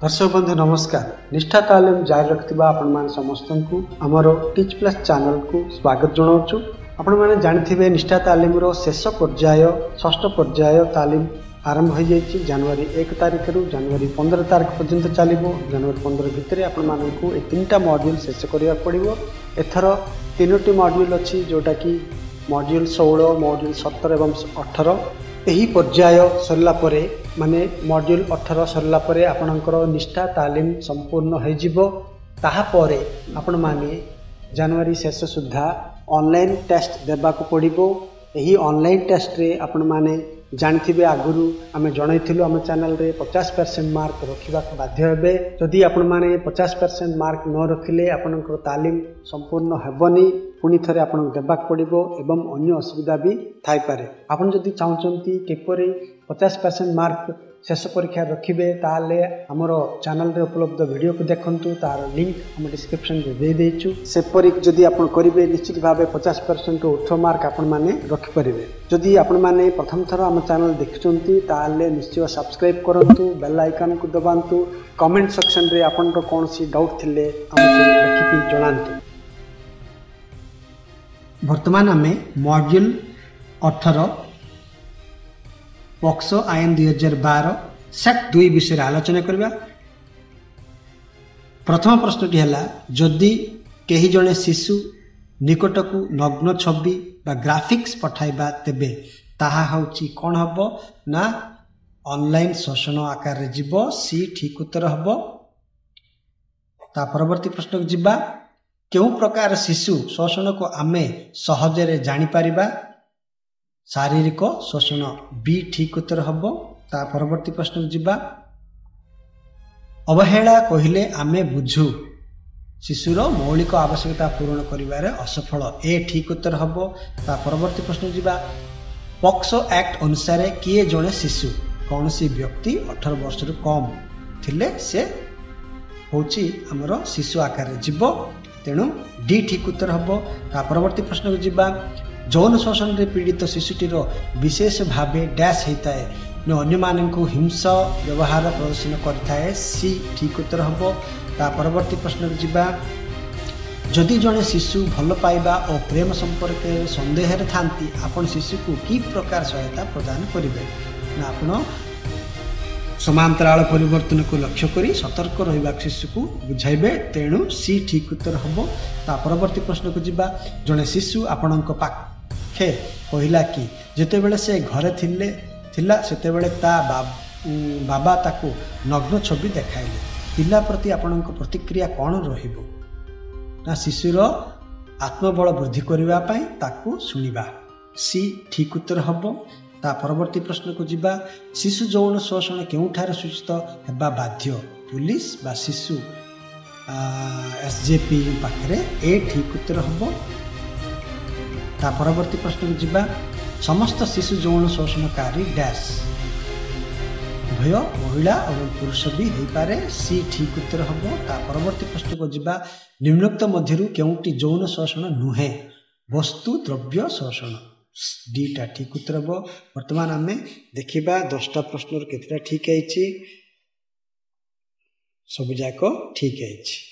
दर्शक बंधु नमस्कार। निष्ठा तालीम जारी रखिथिबा आपण मान समस्त को आमर टीच प्लस चैनल को स्वागत जनाऊँ। आपण मैंने जानथिबे निष्ठा तालीम रो शेष पर्याय षष्ठ पर्याय तालीम आरंभ हो जाइए। जनवरी 1 तारिख रु जनवरी 15 तारिख पर्यंत चलो। जनवरी 15 भितर आपण मानकु ए 3टा मॉड्यूल शेष करिया पड़िबो। एथर 3टी मॉड्यूल अछि जोटा कि मॉड्यूल 16 मॉड्यूल 17 एवं 18। यही पर्याय सरला परे माने मॉड्यूल 18 सरला परे आपणकर निष्ठा तालीम संपूर्ण हो जिवो। ताहा परे आपण माने जनवरी शेष सुद्धा ऑनलाइन टेस्ट देबा को पड़िबो। यही ऑनलाइन टेस्ट रे आपण माने जानथिबे आगुरु आमे जणाइथिलु आम चैनल रे 50% मार्क रखिबा बाध्य हेबे। जदि आपण माने 50% मार्क न रखिले आपणकर तालीम संपूर्ण हेबनी। पुणी थरे आपन देबाक पड़िबो एवं अन्य असुविधा भी थाई पारे। आपन जदि चाहउचंती केपरि 50% मार्क शेष परीक्षा रखिबे ताले हमर चैनल रे उपलब्ध वीडियो को देखंतु। तार लिंक हम डिस्क्रिप्शन रे दे देछु। सेपरि जदि आपन करिवे निश्चित भाबे 50% ऊर्ध्व मार्क आपन माने रखि परिबे। जदि आपन माने प्रथम थर हम चैनल देखुचंती ताले निश्चय सब्सक्राइब करंतु, बेल आइकन को दबांतु। कमेंट सेक्शन रे आपन रो कोनसी डाउट थिले हमके लिखि जणांतु। वर्तमान आम मॉड्यूल 18 पॉक्सो आईन 2012 सेट 2 विषय आलोचना करबा। प्रथम प्रश्नटी है जदि केही जने शिशु निकटकू नग्न छवि बा ग्राफिक्स पठाइबा तेबे ताहा होची कोन हबो ना ऑनलाइन शोषण आकार रे जीवो। सी ठीक उत्तर हबो। ता परवर्ती प्रश्न को जिबा केउ प्रकार शिशु शोषण को आमे सहजरे जानी पारिबा। शारीरिक शोषण बी ठीक उत्तर हबो। ता परवर्ती प्रश्न को जिबा अवहेला कहिले आमे बुझू शिशुर मौलिक आवश्यकता पूर्ण करिवारे असफल ए ठीक उत्तर हबो। ता परवर्ती प्रश्न को जिबा पॉक्सो एक्ट अनुसार किए जणे शिशु कौनसी व्यक्ति 18 वर्ष रु कम थिले से होची हमरो शिशु आकार रे जीवो। तेणु डी ठीक उत्तर हबो। ता परवर्ती प्रश्न को जिबा यौन शोषण रे पीड़ित शिशुटीर विशेष भावे डैश होता न अन्य मानकु हिंसा व्यवहार प्रदर्शन करथाए। सी ठीक उत्तर हबो। ता परवर्ती प्रश्न को जिबा जदि जने शिशु भल पाइबा और प्रेम संपर्क संदेह रे थांती आपण शिशु को की प्रकार सहायता प्रदान करिवे ना आपण समांतराल परिवर्तन को लक्ष्य करी सतर्क रहिबा शिशु को बुझाइबे। तेणु सी ठीक उत्तर हबो। ता परवर्ती प्रश्न को जिबा जने शिशु आपणक पाखे कहिला कि जेतेबेले से घरे थिला सेतेबेले ता बाबा ताकू नग्न छवि देखाइले पिला प्रति आपणक प्रतिक्रिया कोन रहिबो ना शिशुर आत्मबल वृद्धि करिवा पई ताकू सुनिबा। सी ठीक उत्तर हबो। ता परवर्ती प्रश्न को जिबा शिशु यौन शोषण केउठारे सूचित हेबा बाध्य पुलिस बा शिशु एसजेपी पाखरे ए ठीक उत्तर हबो। ता परवर्ती प्रश्न को जिबा समस्त शिशु यौन शोषणकारी डैश उभय महिला और पुरुष भी हो पारे। सी ठीक उत्तर हबो। ता परवर्ती प्रश्न को जिबा निम्नोक्त मध्यरु केउटी यौन शोषण नुहे वस्तु द्रव्य शोषण डीटा ठीक उत्तर हबो। वर्तमान आमे देखिबा 10टा प्रश्न केतेटा ठीक आइछि। सब जाक ठीक आइछि।